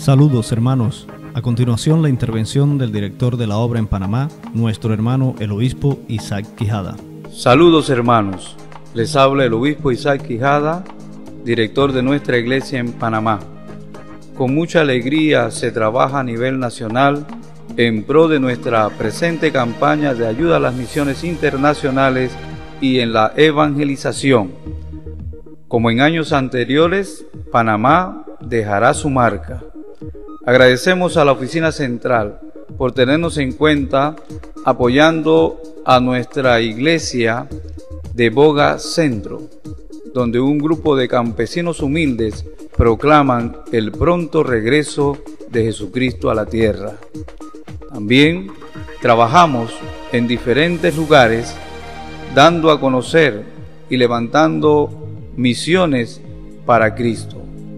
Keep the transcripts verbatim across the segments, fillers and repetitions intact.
Saludos hermanos, a continuación la intervención del director de la obra en Panamá, nuestro hermano el obispo Isaac Quijada. Saludos hermanos, les habla el obispo Isaac Quijada, director de nuestra iglesia en Panamá. Con mucha alegría se trabaja a nivel nacional en pro de nuestra presente campaña de ayuda a las misiones internacionales y en la evangelización. Como en años anteriores, Panamá dejará su marca. Agradecemos a la Oficina Central por tenernos en cuenta, apoyando a nuestra iglesia de Boga Centro, donde un grupo de campesinos humildes proclaman el pronto regreso de Jesucristo a la tierra. También trabajamos en diferentes lugares, dando a conocer y levantando misiones para Cristo,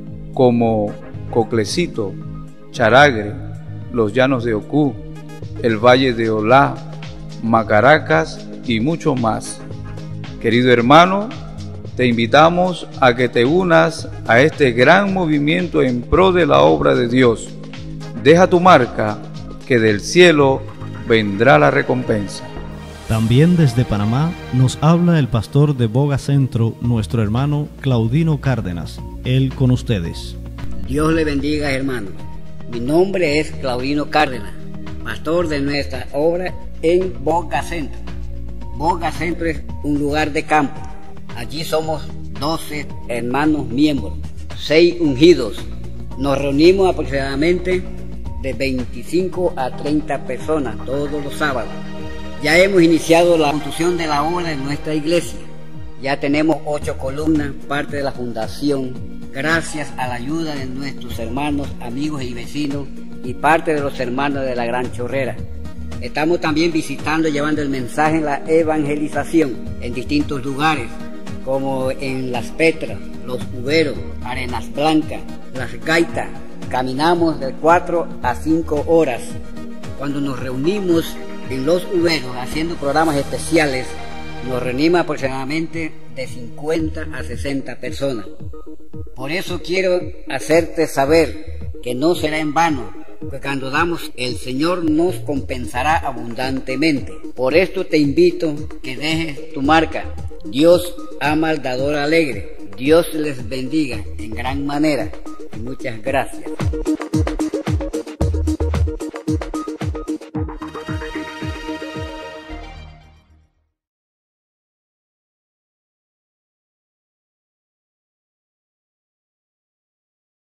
como Coclecito, Charagre, los Llanos de Ocú, el Valle de Olá, Macaracas y mucho más. Querido hermano, te invitamos a que te unas a este gran movimiento en pro de la obra de Dios. Deja tu marca, que del cielo vendrá la recompensa. También desde Panamá nos habla el pastor de Boga Centro, nuestro hermano Claudino Cárdenas. Él con ustedes. Dios le bendiga, hermano. Mi nombre es Claudino Cárdenas, pastor de nuestra obra en Boga Centro. Boga Centro es un lugar de campo. Allí somos doce hermanos miembros, seis ungidos. Nos reunimos aproximadamente de veinticinco a treinta personas todos los sábados. Ya hemos iniciado la construcción de la obra en nuestra iglesia. Ya tenemos ocho columnas, parte de la fundación, gracias a la ayuda de nuestros hermanos, amigos y vecinos y parte de los hermanos de la Gran Chorrera. Estamos también visitando y llevando el mensaje en la evangelización en distintos lugares, como en Las Petras, Los Uberos, Arenas Blancas, Las Gaitas. Caminamos de cuatro a cinco horas. Cuando nos reunimos en Los Uberos haciendo programas especiales, nos reunimos aproximadamente de cincuenta a sesenta personas. Por eso quiero hacerte saber que no será en vano, que cuando damos, el Señor nos compensará abundantemente. Por esto te invito que dejes tu marca. Dios ama al dador alegre. Dios les bendiga en gran manera. Y muchas gracias.